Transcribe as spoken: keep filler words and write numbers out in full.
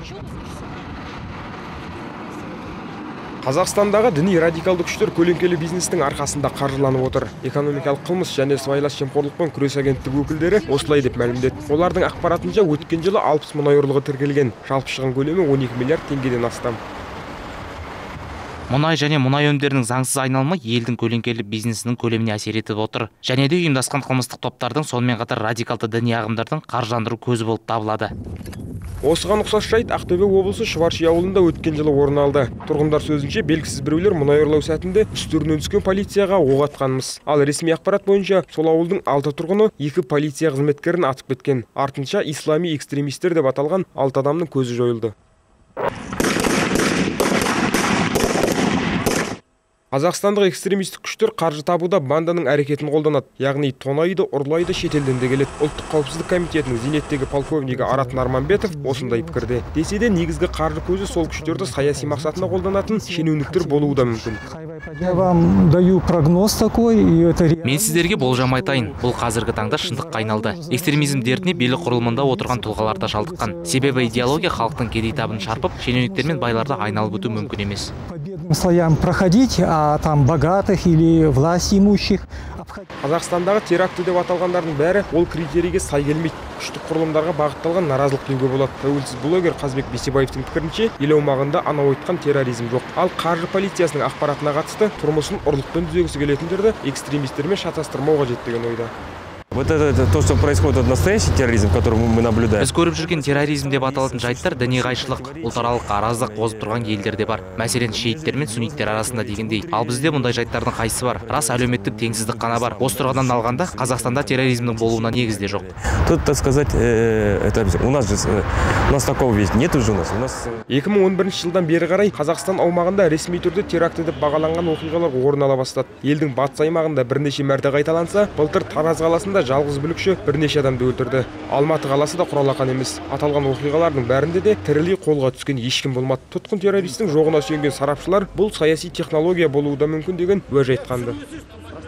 Қазақстандағы діни радикалды күштер көлеңкелі бизнестің арқасында қаржыланып отыр. Экономикалық қылмыс және сыбайлас жемқорлықпен күрес агенттігі өкілдері осылай деп мәлімдеді. Олардың ақпаратынша өткен жылы алпыс мұнай ұрлығы тіркелген. Жалпы шығын көлемі он екі миллиард теңгеден астам. Мұнай және мұнай өнімдерінің заңсыз айналымы елдің көлеңкелі бизнесінің көлеміне әсер етіп отыр. Және де ұйымдасқан қылмыстық топтардың сонымен қатар радикалды діни ағымдардың қаржыландыру көзі болып табылады. Осыған ұқсас жайт Ақтөбе облысы Шұбарши ауылында өткен жылы орын алды. Тұрғындар сөзінше белгісіз біреулер мұнай ұрлау сәтінде үстерінен түскен полицияға оқ атқанмыз. Ал ресми ақпарат бойынша сол ауылдың алты тұрғыны екі полиция қызметкерін атып кеткен. Артынша ислами экстремистер деп аталған алты адамның көзі жойылды. Қазақстандық экстремистік күштер қаржы табуда банданың әрекетін қолданады. Яғни тонайды, ұрлайды, шетелден де келеді. Ұлттық қауіпсіздік комитетінің зейнеттегі полковнигі Арат Нарманбетов осындай пікірде. Десе де негізгі қаржы көзі сол күштерді саяси мақсатына қолданатын шенеуніктер болуы да мүмкін. Я вам даю прогноз такой, и это... Мен сіздерге болжам айтайын. Бұл қазіргі таңда шындыққа айналды. Экстремизм дертіне билік құрылымында отырған тұлғалар да шалдыққан. Себебі идеология халықтың кедей табын шарпып, шенеуніктер мен байларды айналып өту мүмкін емес. Слоям проходить, а там богатых или власть имущих. Қазақстандағы теракті деп аталғандардың бәрі ол критерийге сай келмейді. Күштік құрылымдарға бағытталған наразылық деуге болады. Тәуелсіз блогер Қазбек Бейсебаевтың пікірінше, ел аумағында анау айтқан терроризм жоқ. Ал қаржы полициясының ақпаратына қатысты тұрмысын ұрлықпен түзегісі келетіндерді экстремистермен шатастырмау қажет деген ойда. Вот это то, что происходит, это настоящий терроризм, который мы наблюдаем. Біз көріп жүрген терроризм деп аталатын жайттар діни қайшылық, ұлтаралық араздық қозып тұрған елдерде бар. Мәселен, шииттер мен сунниттер арасында дегендей. Ал бізде мұндай жайттардың қайсысы бар? Рас әлеуметтік теңсіздік қана бар. Осы тұрғыдан алғанда Қазақстанда терроризмнің болуына негіз де жоқ. Тут, так сказать, это у нас же у нас такого ведь нет уже у нас. У нас екі мың он бірінші жылдан бері қарай Қазақстан аумағында ресми түрде теракті деп бағаланған оқиғалар орын ала бастады. Елдің батыс аймағында бірнеше мәрте қайталанса, былтыр Тараз қаласында жалғыз бүлікші бірнеше адамды өлтірді. Алматы қаласы да құралақан емес. Аталған оқиғалардың бәрінде де тірілей қолға түскен ешкім болмады. Тұтқын террористің жоғына сүйенген сарапшылар бұл саяси технология болуы да мүмкін деген уәж айтқанды.